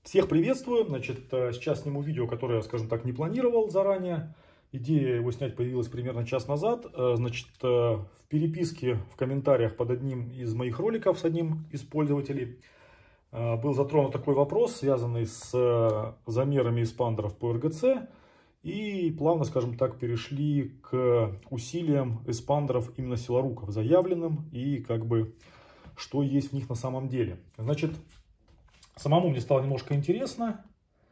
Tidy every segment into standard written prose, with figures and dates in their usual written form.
Всех приветствую. Значит, сейчас сниму видео, которое я, скажем так, не планировал заранее. Идея его снять появилась примерно час назад. Значит, в переписке, в комментариях под одним из моих роликов с одним из пользователей был затронут такой вопрос, связанный с замерами эспандеров по РГЦ. И плавно, скажем так, перешли к усилиям эспандеров именно силоруков, заявленным, и как бы что есть в них на самом деле. Значит, самому мне стало немножко интересно,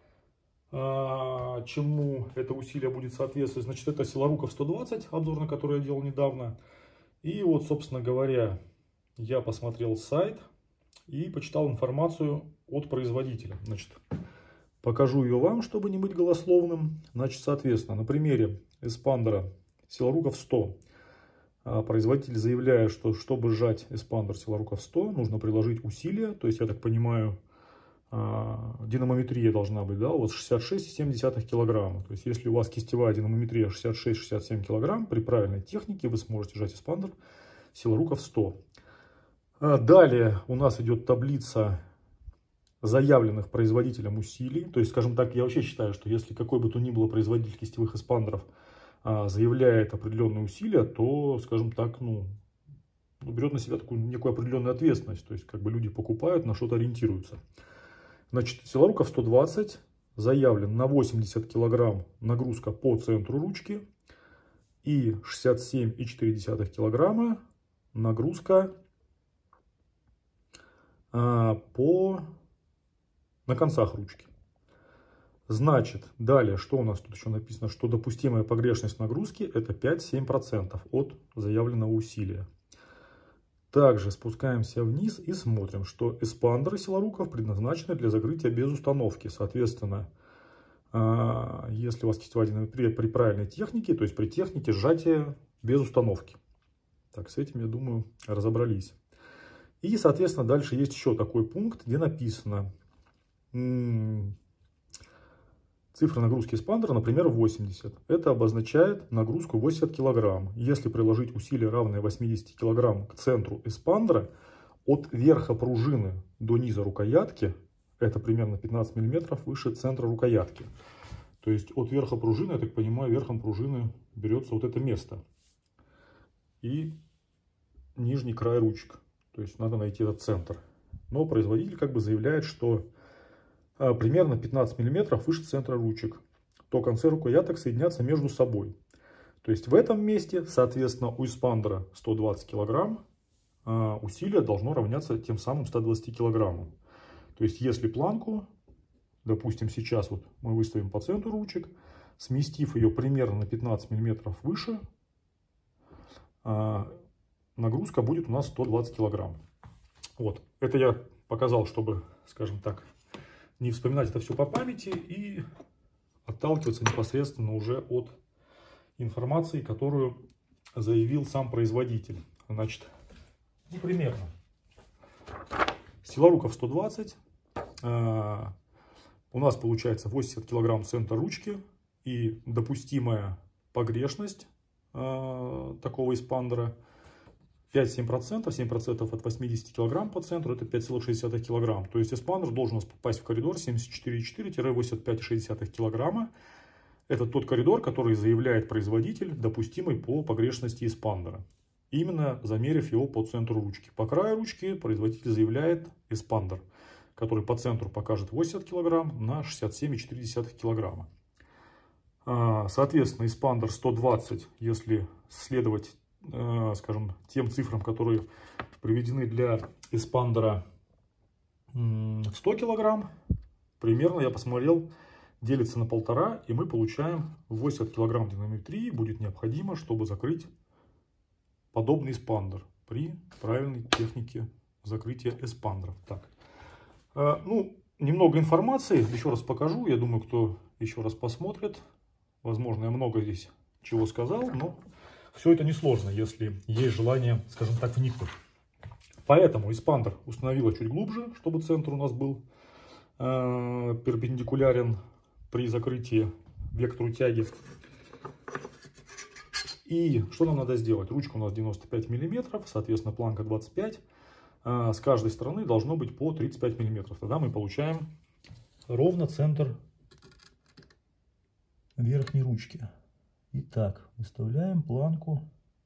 чему это усилие будет соответствовать. Значит, это Силоруков 120, обзор на который я делал недавно. И вот, собственно говоря, я посмотрел сайт и почитал информацию от производителя. Значит, покажу ее вам, чтобы не быть голословным. Значит, соответственно, на примере эспандера Силоруков 100, производитель заявляет, что чтобы сжать эспандер Силоруков 100, нужно приложить усилия. То есть, я так понимаю, динамометрия должна быть, да, у вас 66,7 килограмма. То есть, если у вас кистевая динамометрия 66-67 килограмм, при правильной технике вы сможете сжать эспандер Силоруков 100. Далее у нас идет таблица заявленных производителем усилий. То есть, скажем так, я вообще считаю, что если какой бы то ни было производитель кистевых эспандеров заявляет определенные усилия, то, скажем так, берет на себя такую некую определенную ответственность. То есть, как бы люди покупают, на что-то ориентируются. Значит, Силоруков 120 заявлен на 80 килограмм нагрузка по центру ручки и 67,4 килограмма нагрузка на концах ручки. Значит, далее, что у нас тут еще написано, что допустимая погрешность нагрузки это 5-7% от заявленного усилия. Также спускаемся вниз и смотрим, что эспандеры силоруков предназначены для закрытия без установки. Соответственно, если у вас кистевая динамометрия при правильной технике, то есть при технике сжатия без установки. Так, с этим, я думаю, разобрались. И, соответственно, дальше есть еще такой пункт, где написано цифра нагрузки эспандера, например, 80. Это обозначает нагрузку 80 кг. Если приложить усилие, равное 80 кг к центру эспандера, от верха пружины до низа рукоятки, это примерно 15 мм выше центра рукоятки. То есть от верха пружины, я так понимаю, верхом пружины берется вот это место. И нижний край ручек. То есть надо найти этот центр. Но производитель как бы заявляет, что примерно 15 мм выше центра ручек, то концы рукояток соединятся между собой. То есть в этом месте, соответственно, у эспандера 120 кг усилие должно равняться тем самым 120 кг. То есть если планку, допустим, сейчас вот мы выставим по центру ручек, сместив ее примерно на 15 мм выше, нагрузка будет у нас 120 кг. Вот, это я показал, чтобы, скажем так, не вспоминать это все по памяти и отталкиваться непосредственно уже от информации, которую заявил сам производитель. Значит, примерно. Силоруков 120. У нас получается 80 кг центра ручки и допустимая погрешность такого эспандера 5-7%, 7% от 80 кг по центру, это 5,6 кг. То есть эспандер должен у нас попасть в коридор 74,4-85,6 кг. Это тот коридор, который заявляет производитель, допустимый по погрешности эспандера. Именно замерив его по центру ручки. По краю ручки производитель заявляет эспандер, который по центру покажет 80 кг на 67,4 кг. Соответственно, эспандер 120, если следовать, скажем, тем цифрам, которые приведены для эспандера 100 кг, примерно, я посмотрел, делится на 1,5, и мы получаем 80 кг динамометрии будет необходимо, чтобы закрыть подобный эспандер при правильной технике закрытия эспандеров. Так, немного информации, еще раз покажу, я думаю, кто еще раз посмотрит, возможно, я много здесь чего сказал, но все это несложно, если есть желание, скажем так, вникнуть. Поэтому эспандер установила чуть глубже, чтобы центр у нас был перпендикулярен при закрытии вектору тяги. И что нам надо сделать? Ручка у нас 95 мм, соответственно, планка 25. С каждой стороны должно быть по 35 мм. Тогда мы получаем ровно центр верхней ручки. Итак, выставляем планку.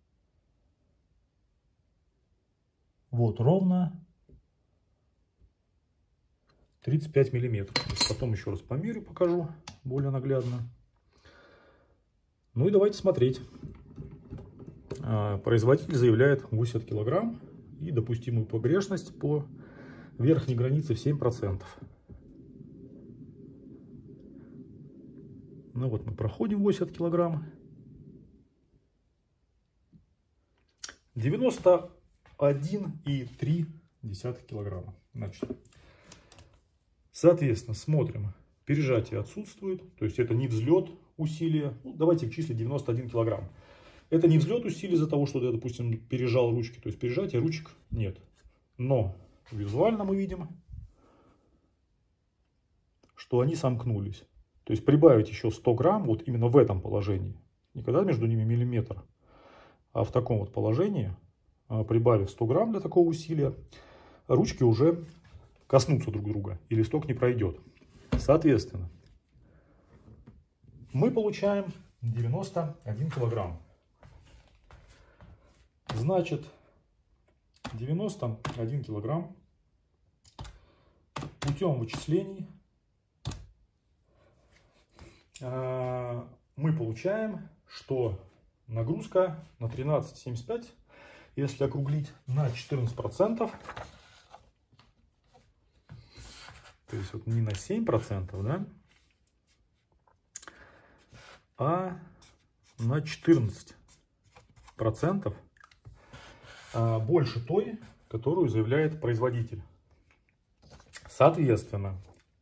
Вот, ровно 35 миллиметров. Потом еще раз померю, покажу более наглядно. Ну и давайте смотреть. Производитель заявляет 80 килограмм и допустимую погрешность по верхней границе в 7%. Ну вот мы проходим 80 килограмм. 91,3 килограмма. Значит, соответственно, смотрим. Пережатие отсутствует. То есть это не взлет усилия. Ну, давайте числить 91 килограмм. Это не взлет усилий из-за того, что я, допустим, пережал ручки. То есть пережатия ручек нет. Но визуально мы видим, что они сомкнулись. То есть прибавить еще 100 грамм вот именно в этом положении. Не когда между ними миллиметр, а в таком вот положении, прибавив 100 грамм для такого усилия, ручки уже коснутся друг друга и листок не пройдет. Соответственно, мы получаем 91 килограмм. Значит, 91 килограмм путем вычислений мы получаем, что нагрузка на 13,75, если округлить на 14%, то есть вот не на 7%, да, а на 14% больше той, которую заявляет производитель. Соответственно,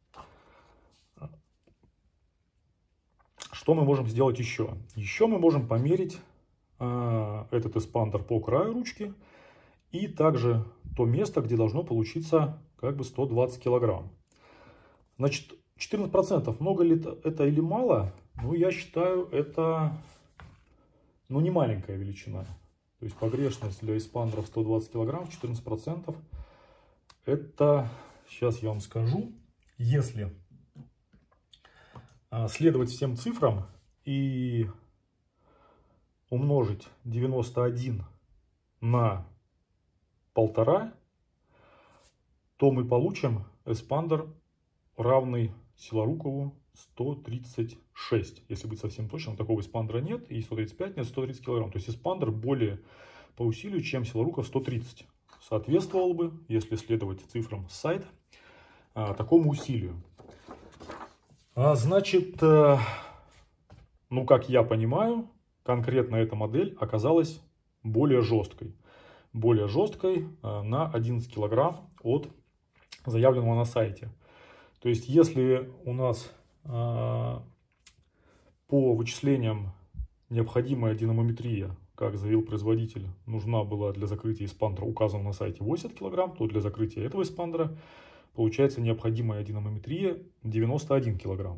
что мы можем сделать еще? Еще мы можем померить этот эспандер по краю ручки и также то место, где должно получиться как бы 120 килограмм. Значит, 14% много ли это или мало? Ну, я считаю, это не маленькая величина. То есть погрешность для эспандеров 120 килограмм, 14%. Это, сейчас я вам скажу, если следовать всем цифрам и умножить 91 на 1,5, то мы получим эспандер, равный Силорукову 136. Если быть совсем точным, такого эспандера нет. И 135 нет, 130 килограмм. То есть эспандер более по усилию, чем Силоруков 130. Соответствовал бы, если следовать цифрам с сайта, такому усилию. Значит, ну, как я понимаю, конкретно эта модель оказалась более жесткой. Более жесткой на 11 килограмм от заявленного на сайте. То есть, если у нас по вычислениям необходимая динамометрия, как заявил производитель, нужна была для закрытия эспандера, указанного на сайте 80 килограмм, то для закрытия этого эспандера получается необходимая динамометрия 91 килограмм.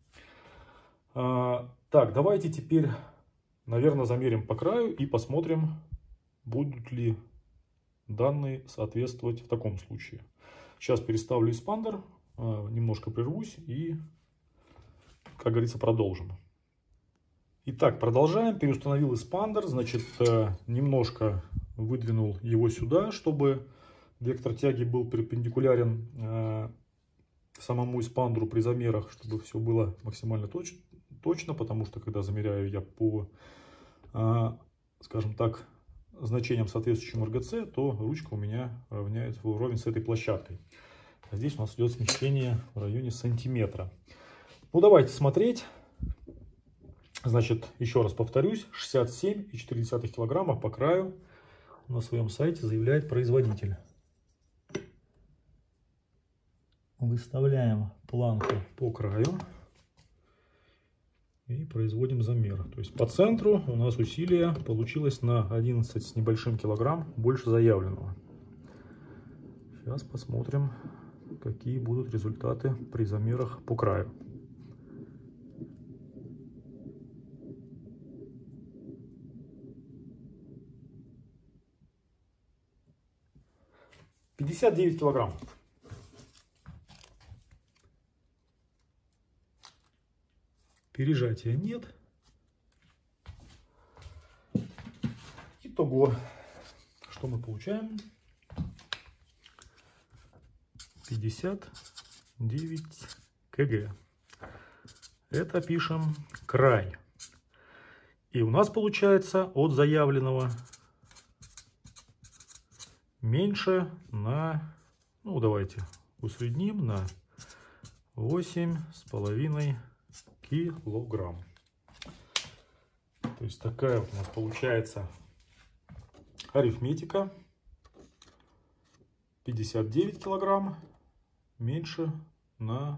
Так, давайте теперь, наверное, замерим по краю и посмотрим, будут ли данные соответствовать в таком случае. Сейчас переставлю эспандер, немножко прервусь и, как говорится, продолжим. Итак, продолжаем. Переустановил эспандер, значит, немножко выдвинул его сюда, чтобы вектор тяги был перпендикулярен самому эспандеру при замерах, чтобы все было максимально точно, потому что когда замеряю я по, скажем так, значениям, соответствующим РГЦ, то ручка у меня равняется вровень с этой площадкой. А здесь у нас идет смещение в районе сантиметра. Ну, давайте смотреть. Значит, еще раз повторюсь, 67,4 килограмма по краю на своем сайте заявляет производитель. Выставляем планку по краю и производим замер. То есть по центру у нас усилие получилось на 11 с небольшим килограмм больше заявленного. Сейчас посмотрим, какие будут результаты при замерах по краю. — 59 килограмм. Пережатия нет. Итого, что мы получаем? 59 кг. Это пишем край. И у нас получается от заявленного меньше на, ну давайте усредним, на 8,5 килограмм. То есть такая вот у нас получается арифметика. 59 килограмм меньше на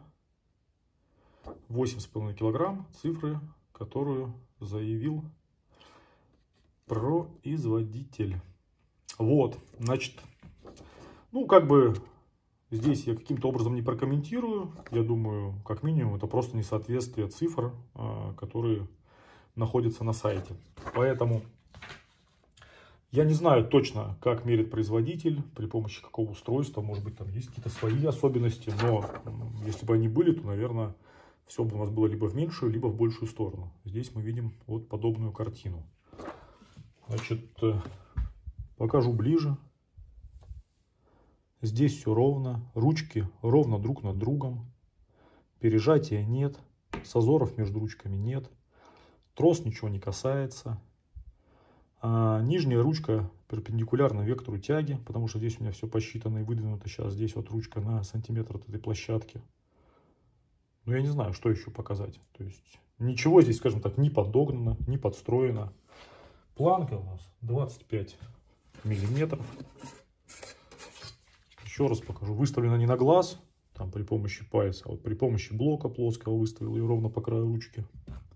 8,5 килограмм, цифры, которую заявил производитель. Вот, значит, ну как бы здесь я каким-то образом не прокомментирую. Я думаю, как минимум, это просто несоответствие цифр, которые находятся на сайте. Поэтому я не знаю точно, как мерит производитель, при помощи какого устройства. Может быть, там есть какие-то свои особенности. Но если бы они были, то, наверное, все бы у нас было либо в меньшую, либо в большую сторону. Здесь мы видим вот подобную картину. Значит, покажу ближе. Здесь все ровно. Ручки ровно друг над другом. Пережатия нет. Зазоров между ручками нет. Трос ничего не касается. Нижняя ручка перпендикулярна вектору тяги, потому что здесь у меня все посчитано и выдвинуто. Сейчас здесь вот ручка на сантиметр от этой площадки. Но я не знаю, что еще показать. То есть ничего здесь, скажем так, не подогнано, не подстроено. Планка у нас 25 миллиметров. Еще раз покажу. Выставлена не на глаз, там при помощи пальца, а вот при помощи блока плоского выставил ее ровно по краю ручки.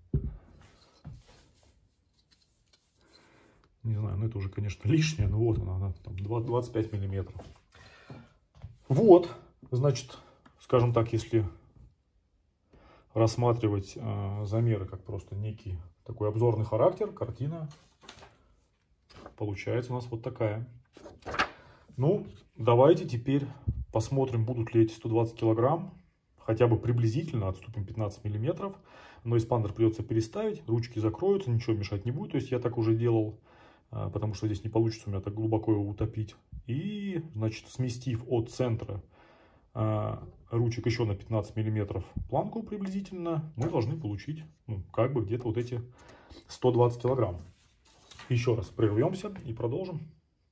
Не знаю, ну это уже, конечно, лишнее, но вот она там 25 миллиметров. Вот, значит, скажем так, если рассматривать замеры как просто некий такой обзорный характер, картина получается у нас вот такая. Ну, давайте теперь посмотрим, будут ли эти 120 килограмм. Хотя бы приблизительно отступим 15 миллиметров. Но эспандер придется переставить, ручки закроются, ничего мешать не будет. То есть я так уже делал, потому что здесь не получится у меня так глубоко его утопить. И, значит, сместив от центра ручек еще на 15 миллиметров планку приблизительно, мы должны получить, ну, как бы где-то вот эти 120 килограмм. Еще раз прервемся и продолжим.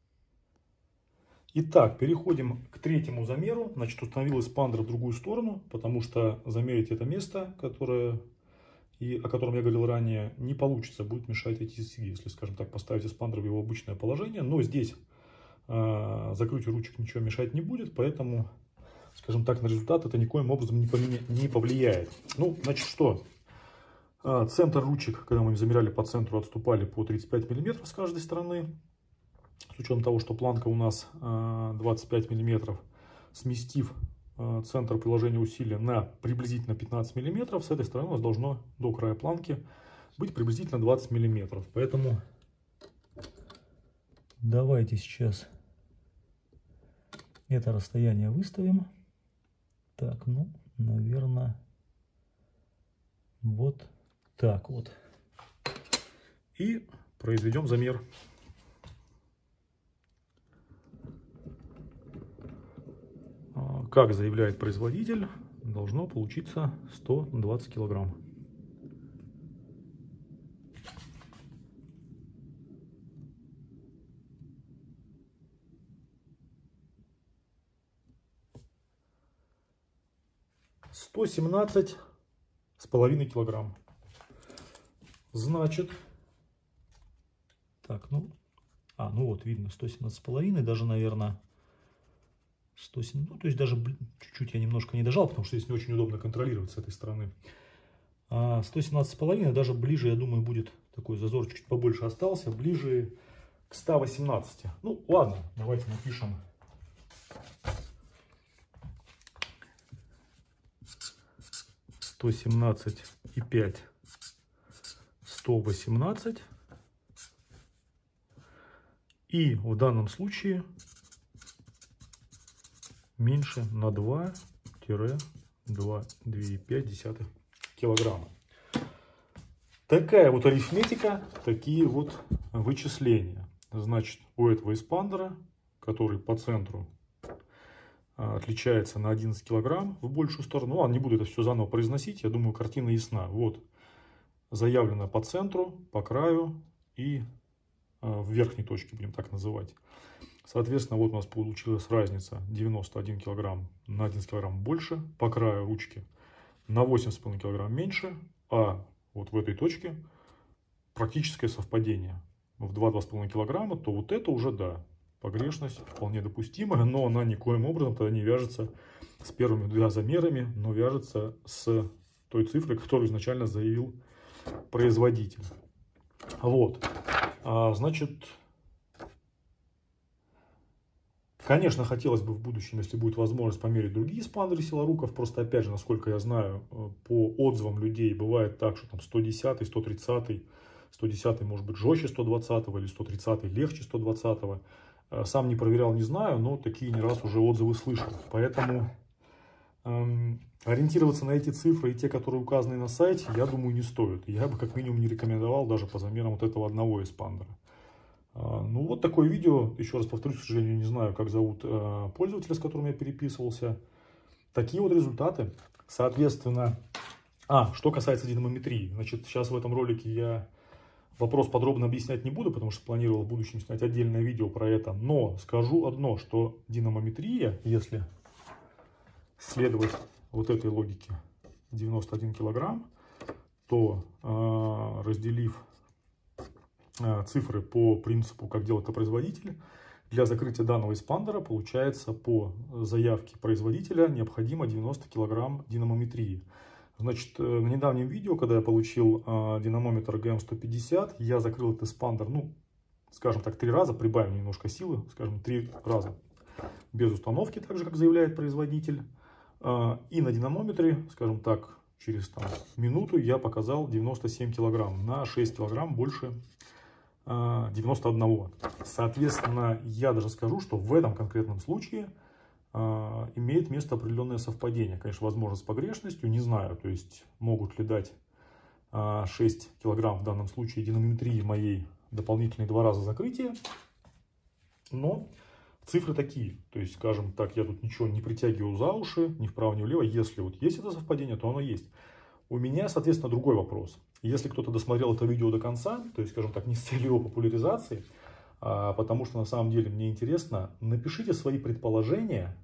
Итак, переходим к третьему замеру. Значит, установил эспандер в другую сторону, потому что замерить это место, которое, о котором я говорил ранее, не получится, будет мешать эти сиги, если, скажем так, поставить эспандер в его обычное положение. Но здесь закрытию ручек ничего мешать не будет, поэтому, скажем так, на результат это никоим образом не повлияет. Ну, значит, что? Центр ручек, когда мы замеряли по центру, отступали по 35 миллиметров с каждой стороны. С учетом того, что планка у нас 25 миллиметров, сместив центр приложения усилия на приблизительно 15 миллиметров, с этой стороны у нас должно до края планки быть приблизительно 20 миллиметров. Поэтому давайте сейчас это расстояние выставим. Так, ну, наверное, вот так вот. И произведем замер. Как заявляет производитель, должно получиться 120 килограмм. ,17,5 килограмм. Значит, так, ну вот видно 117,5, даже, наверное, 107, ну, то есть даже чуть-чуть я немножко не дожал, потому что здесь не очень удобно контролировать с этой стороны. 117,5, даже ближе, я думаю, будет такой зазорчик чуть побольше остался, ближе к 118. Ну, ладно, давайте напишем 117,5, 118. И в данном случае меньше на 2-2,5 килограмма. Такая вот арифметика, такие вот вычисления. Значит, у этого эспандера, который по центру отличается на 11 килограмм в большую сторону. Ладно, не буду это все заново произносить, я думаю, картина ясна. Вот заявлено по центру, по краю и в верхней точке, будем так называть. Соответственно, вот у нас получилась разница 91 килограмм на 11 килограмм больше, по краю ручки на 8,5 килограмм меньше, а вот в этой точке практическое совпадение в 2-2,5 килограмма, то вот это уже да, погрешность вполне допустимая, но она никоим образом тогда не вяжется с первыми двумя замерами, но вяжется с той цифрой, которую изначально заявил производитель. Вот, значит, конечно, хотелось бы в будущем, если будет возможность, померить другие эспандеры силоруков. Просто, опять же, насколько я знаю, по отзывам людей бывает так, что там 110, 130, 110 может быть жестче 120 или 130 легче 120. Сам не проверял, не знаю, но такие не раз уже отзывы слышал. Поэтому ориентироваться на эти цифры и те, которые указаны на сайте, я думаю, не стоит. Я бы как минимум не рекомендовал даже по замерам вот этого одного эспандера. Ну вот такое видео, еще раз повторюсь, к сожалению, не знаю, как зовут пользователя, с которым я переписывался. Такие вот результаты. Соответственно, что касается динамометрии, значит, сейчас в этом ролике я вопрос подробно объяснять не буду, потому что планировал в будущем снять отдельное видео про это. Но скажу одно, что динамометрия, если следовать вот этой логике 91 килограмм, то разделив цифры по принципу, как делает это производитель, для закрытия данного эспандера получается по заявке производителя необходимо 90 килограмм динамометрии. Значит, на недавнем видео, когда я получил динамометр GM150, я закрыл этот эспандер, ну, скажем так, 3 раза, прибавим немножко силы, скажем, 3 раза без установки, так же, как заявляет производитель. И на динамометре, скажем так, через минуту я показал 97 килограмм, на 6 килограмм больше 91. Соответственно, я даже скажу, что в этом конкретном случае имеет место определенное совпадение. Конечно, возможно, с погрешностью, не знаю, то есть могут ли дать 6 килограмм в данном случае динамометрии моей дополнительные 2 раза закрытия, но цифры такие. То есть, скажем так, я тут ничего не притягиваю за уши, ни вправо, ни влево. Если вот есть это совпадение, то оно есть. У меня, соответственно, другой вопрос. Если кто-то досмотрел это видео до конца, то есть, скажем так, не с целью его популяризации, потому что на самом деле мне интересно, напишите свои предположения,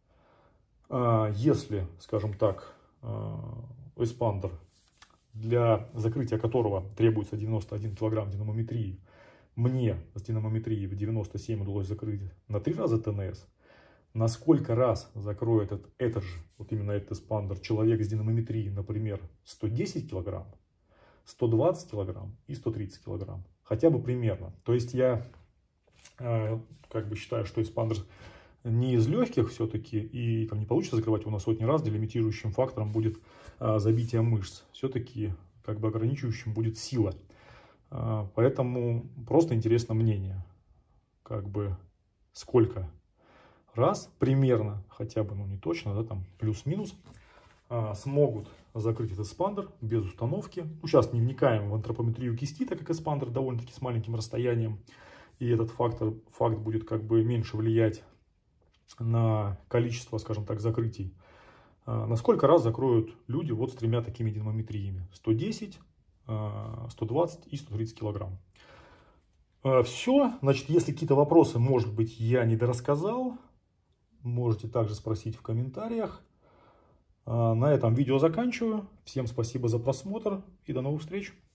если, скажем так, эспандер, для закрытия которого требуется 91 килограмм динамометрии, мне с динамометрией в 97 удалось закрыть на 3 раза ТНС, на сколько раз закроет этот же, вот именно этот эспандер, человек с динамометрией, например, 110 килограмм, 120 килограмм и 130 килограмм. Хотя бы примерно. То есть я как бы считаю, что эспандер не из легких все-таки, и там не получится закрывать его на сотни раз, где лимитирующим фактором будет забитие мышц. Все-таки как бы ограничивающим будет сила. Поэтому просто интересно мнение. Как бы сколько раз примерно, хотя бы, ну не точно, да, там плюс-минус, смогут закрыть этот эспандер без установки. Ну, сейчас не вникаем в антропометрию кисти, так как эспандер довольно-таки с маленьким расстоянием, и этот факт будет как бы меньше влиять на количество, скажем так, закрытий. На сколько раз закроют люди вот с 3 такими динамометриями? 110, 120 и 130 килограмм. Все. Значит, если какие-то вопросы, может быть, я недорассказал, можете также спросить в комментариях. На этом видео заканчиваю. Всем спасибо за просмотр и до новых встреч.